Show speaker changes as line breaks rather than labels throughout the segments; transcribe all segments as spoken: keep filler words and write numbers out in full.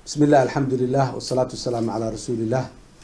بسم الله الحمد لله والصلاة والسلام على رسول الله.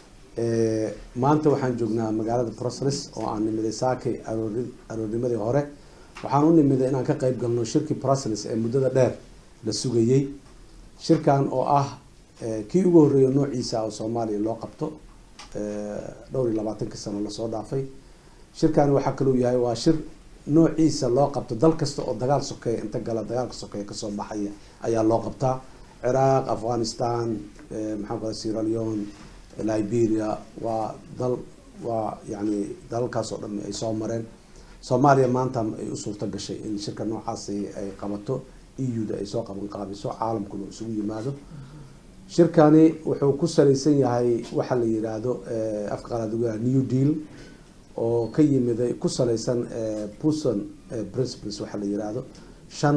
maanta waxaan joognaa magaalada Brussels oo aan nimiday saakay aroornimadii hore waxaan u nimiday inaan ka qayb galno shirki Brussels ee muddada dheer la sugayay shirkan oo ah kii ugu horeeyay noociisa oo Soomaaliya loo qabto dhowr iyo labaatan sano la soo dhaafay shirkan waxa kale uu yahay waa shir noociisa loo qabto dal kasta oo dagaal sokeey inta gala dagaalka sokeey ka soo baxaya ayaa loo qabtaa Iraq, Afghanistan, maxaa Sierra Leone, Liberia waa dal waa yani dalkaas oo dhan ay soo mareen Soomaaliya maanta ay u suurta gashay in shirka noocaas ay qabato E U-da ay soo qaban qaabiso caalamkuna isugu yimaado shirkani wuxuu ku saleysan yahay waxa la yiraahdo afka qaladuga New Deal oo ka yimid ku saleysan Pusan principles waxa la yiraahdo shan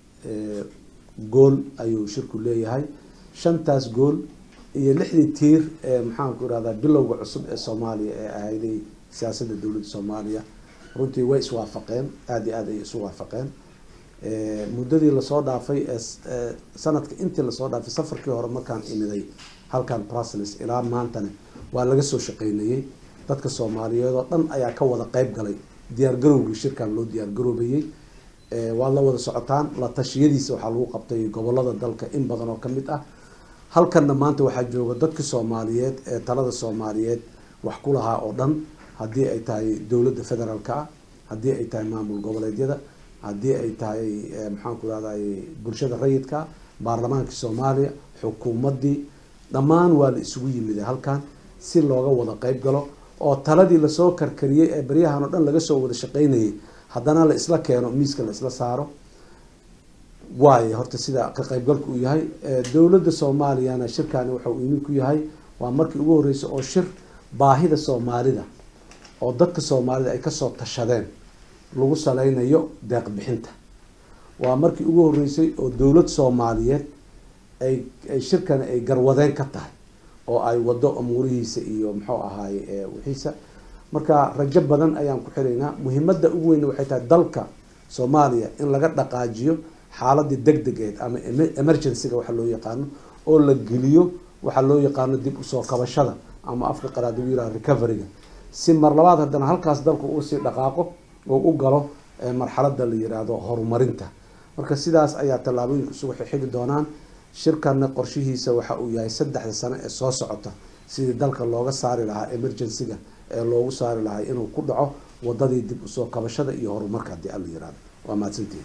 gool ayuu shirku leeyahay shantaas gool iyo lixdii tiir ee maxaan ku raada bilowga cusub ee Soomaaliya ee ahayday siyaasadda dawladda Soomaaliya runtii way iswaafaqeen aad iyo aad ay isu waafaqeen ee muddadii la soo dhaafay sanadka intii la soo dhaafay safarkii hore markaan imiday halkan Brussels ilaa maantana waa laga soo shaqeynayay dadka Soomaaliyeed oo dhan ayaa ka wada qayb galay diyaar garowgii shirkan loo diyaar garoobayay ee waa la wada socotaan la tashiyadiisa waxa lagu qabtay gobolada dalka in badan oo kamid ah halkan maanta waxa jooga dadka Soomaaliyeed ee talada Soomaaliyeed wax ku lahaa oo dhan hadii ay tahay dawladda federaalka hadii ay tahay maamul goboleedyada hadii ay tahay maxaan ku raadayay bulshada rayidka baarlamaanka Soomaaliya xukuumadii dhamaan waa la isugu yimid halkan si looga wada qayb galo oo taladii la soo karkariyay ee bariyahan oo dhan laga soo wada shaqeynayay haddana la isla keeno miiska la isla saaro waay horta sida ka qayb galku uu yahay dawladda Soomaaliyana shirkan waxa uu inuu ku yahay waa markii ugu horeysay oo shir baahida Soomaalida oo dadka Soomaalida ay ka soo tashadeen lagu saleynayo deeq bixinta waa markii ugu horeysay oo dawlad Soomaaliyeed ay ay shirkan ay garwadeen ka tahay oo ay wado amuurihiisa iyo muxuu ahaay wixiisa marka rajo badan ayaan ku xireynaa muhiimadda ugu weyn waxay tahay dalka Soomaaliya in laga dhaqaajiyo xaaladii degdegeed ama emergency-ga waxa loo yaqaan oo la geliyo waxa loo yaqaan dib u soo kabashada ama afka qaraad ugu yiraahdo recovery-ga si mar labaad hadana halkaas dalku uu si dhaqaaqo oo u galo marxaladda la yiraahdo horumarinta marka sidaas ayaa talaabooyinku isugu xigi doonaan shirkan qorshihiisa waxa uu yahay saddex sano ee soo socota sidii dalka looga saari lahaa emergency-ga ee loogu saari lahaa inuu ku dhaco wadadii dib u soo kabashada iyo horumarka hadii la yiraahdo waa maadsantiin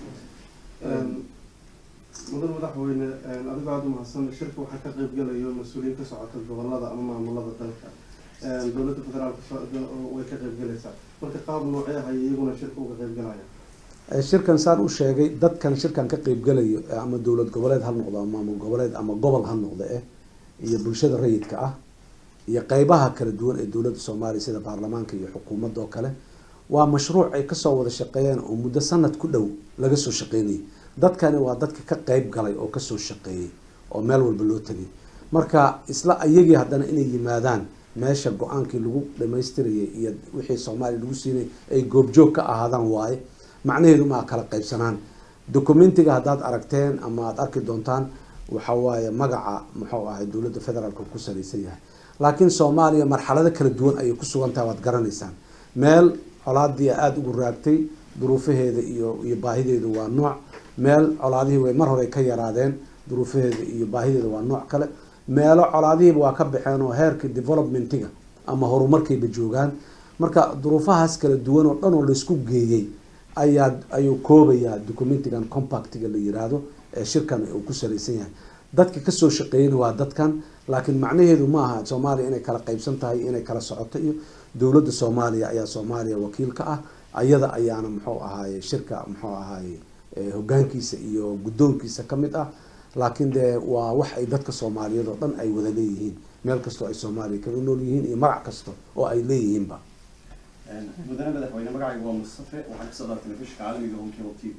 مدن مدحوينه adiga aad u mahadsan shirku waxa ka qayb galayo mas'uuliyiin ka socota gobolada ama maamulada dalka ee dawladda federaalka way ka qayb galaysaa marka qaab noocee ah iyaguna shirku uga qayb galayaan
shirkan saan u sheegay dadkan shirkan ka qayb galayo ama dawlad goboleed hal noqdo ama maamul goboleed ama gobol hal noqdo ee iyo bulshada rayidka ah iyo qaybaha kala duwan ee dawladda Soomaaliya sida baarlamaanka iyo xukuumadda oo kale waa mashruuc ay ka soo wada shaqeeyeen oo muddo sanad ku dhow laga soo shaqeynay dadkani waa dadka ka qayb galay oo ka soo shaqeeyay oo meel walba loo tagay marka isla ayagii hadana inay yimaadaan meesha go'aankii lagu dhameystirayay iyo wixii Soomaaliya lagu siinay ay goobjoog ka ahaadaan waaye macnaheedu ma kala qaybsanaan documentiga hadaad aragteen ama aad arki doontaan waxa waaye magaca muxuu ahay dawladda federaalka ku saleysan yahay laakiin Soomaaliya marxalado kala duwan ay ku sugan tahay waad garanaysaan meel colaadii aad ugu raagtay duruufaheeda iyo iyo baahideedu waa nooc meel colaadihii way mar hore ka yaraadeen duruufaheeda iyo baahideedu waa nooc kale meelo colaadihii waa ka baxeen oo heerka developmentiga ama horumarkayba joogaan marka duruufahaas kala duwan oo dhan oo la isku geeyay ayaa ayuu koobayaa documentigan compactiga la yiraahdo ee shirkan uu ku saleysan yahay dadka ka soo shaqeeyay waa dadkan laakiin macnaheedu ma aha Soomaaliya inay kala qaybsan tahay inay kala socoto iyo dawladda Soomaaliya ayaa Soomaaliya wakiil ka ah ayada ayaana muxuu ahaay shirka muxuu ahaay hoggaankiisa iyo guddoonkiisa kamid ah laakiin de waa wax ay dadka Soomaaliyeed oo dhan ay wada leeyihiin meel kasto ay Soomaaliya ka nool yihiin iyo magac kasto oo ay leeyihiin ba
mudane madaxweyne magacaygu waa Mustafa waxaan ka soo dhaartay telefishinka caalamiga Home Cable T V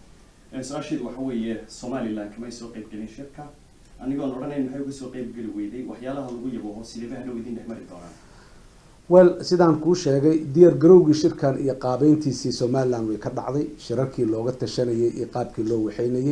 ee su'aasheedu waxa weeye Somaliland kama soo qayb galin shirka anigoo odhanayn maxay uga soo qayb gali weyday waxyaalaha lagu yabo hoosileebaha dhow idin dhexmari doonaan
wel sidaan ku sheegay diyaar garowgii shirkan iyo qaabeyntiisii Somaliland way ka dhacday shirarkii looga tashanayay iyo qaabkii loo waxeynayay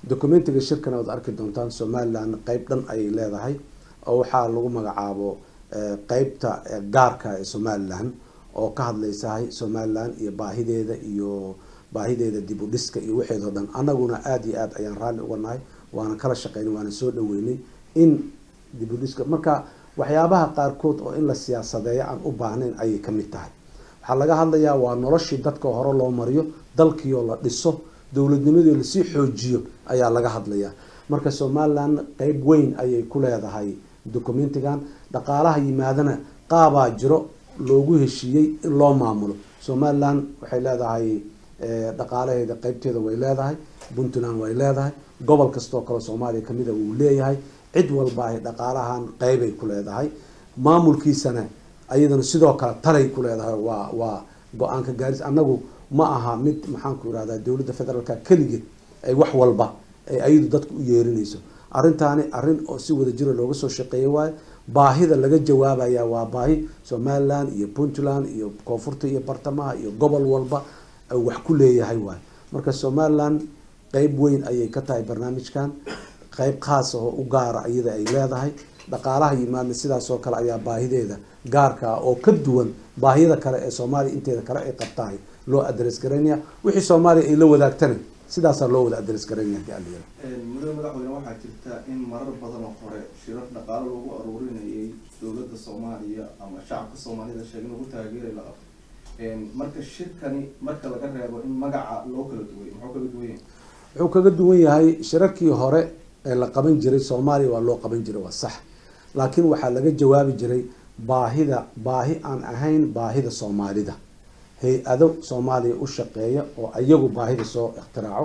documentiga shirkana waad arki doontaan somaliland qeyb dhan ayay leedahay oo waxaa lagu magacaabo qeybta gaarka ee somaliland oo ka hadlaysahay somaliland iyo baahideeda iyo baahideeda dib u dhiska iyo waxeedoo dhan annaguna aada iyo aad ayaan raalli uga nahay waana kala shaqeynay waana soo dhaweynay in dib u dhiska marka waxyaabaha qaarkood oo in la siyaasadeeyo aan u baahnayn ayay ka mid tahay waxaa laga hadlayaa waa noloshii dadka hore loo mariyo dalkiioo la dhiso dowladnimadii lasii xoojiyo ayaa laga hadlayaa marka somaliland qeyb weyn ayay ku leedahay documentigan dhaqaalaha yimaadana qaabaa jiro loogu heshiiyey in loo maamulo somaliland waxay leedahay dhaqaalaheeda qeybteeda way leedahay puntland way leedahay gobol kastoo kale soomaaliya kamida wuu leeyahay cid walba ay dhaqaalahan qeybay ku leedahay maamulkiisana ayadana sidoo kale talay ku leedahay waa waa go-aanka gaaris annagu ma aha mid maxaan ku irahdaa dowladda federaalka keligeed ay wax walba ay ayadu dadku u yeerinayso arrintaani arrin oo si wada jira looga soo shaqeeyay waayo baahida laga jawaabaya waa baahi somaliland iyo puntland iyo koonfurta iyo bartamaha iyo gobol walba wax ku leeyahay waayo marka somaliland qeyb weyn ayay ka tahay barnaamijkan qeyb khaas oo u gaara iyada ay leedahay dhaqaalaha yimaadna sidaas oo kale ayaa baahideeda gaarka oo ka duwan baahiyada kale ee soomaaliya inteeda kale ay qabtahay loo adres garaynaya wixii soomaaliya ay la wadaagtana sidaasaa loo wada adres garaynaya hadii aan leeyahay
mudane madaxweyne waxaa jirta in marar badan oo hore shirar dhaqaalo lagu aruurinayay dowladda soomaaliya ama shacabka soomaalida sheegin lagu taageeray la qabto marka shirkani marka laga reebo in magaca loo kala duway muxuu kala duwan yahay
wuxuu kaga duwan yahay shirarkii hore ee la qaban jiray soomaaliya waa loo qaban jiray waa sax laakiin waxaa laga jawaabi jiray baahida baahi aan ahayn baahida soomaalida hay-ado soomaaliya u shaqeeya oo iyagu baahida soo iktiraaco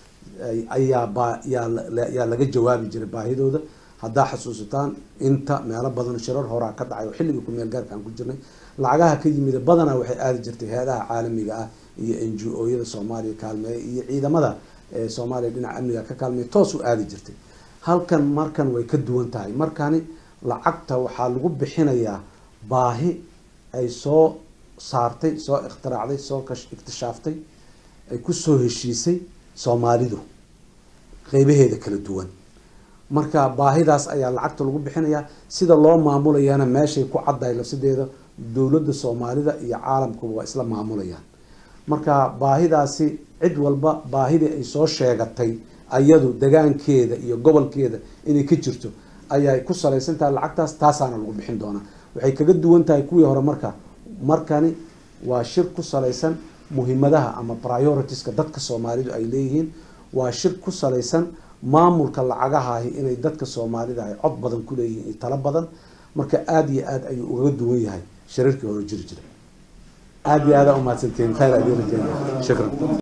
ayaa ba yaa yaa laga jawaabi jiray baahidooda haddaa xasuusataan inta meelo badan shirar horaa ka dhacay oo xilligii ku meel gaarka aan ku jirnay lacagaha ka yimid badanaa waxay aadi jirtay hay-adaha caalamiga ah iyo n g o yada soomaaliya kaalmeeya iyo ciidamada soomaaliya dhinaca amniga ka kaalmeeya toos u aadi jirtay halkan markan way ka duwan tahay markani lacagta waxaa lagu bixinayaa baahi ay soo saartay soo ikhtiraacday soo iktishaftay ay kusoo heshiisay soomaalidu qeybaheeda kala duwan marka baahidaas ayaa lacagta lagu bixinayaa sida loo maamulayana meeshay ku caddahay lafsideeda dowladda soomaalida iyo caalamkuba waa isla maamulayaan marka baahidaasi cid walba baahidii ay soo sheegatay ayadu degaankeeda iyo gobolkeeda inay ka jirto ayay ku salaysan tahay lacagtaas taasaana lagu bixin doonaa waxay kaga duwan tahay kuwii hore marka markani waa shir ku salaysan muhiimadaha ama prioritiska dadka soomaalidu ay leeyihiin waa shir ku salaysan maamulka lacagahahi inay dadka soomaalida ay cod badan ku leeyihiin iyo talo badan marka aada iyo aada ayuu ugaga duwan yahay shirarkii hore jiri jiray aada iyo aada umahadsantiin khayr adiin rajeynaya shukran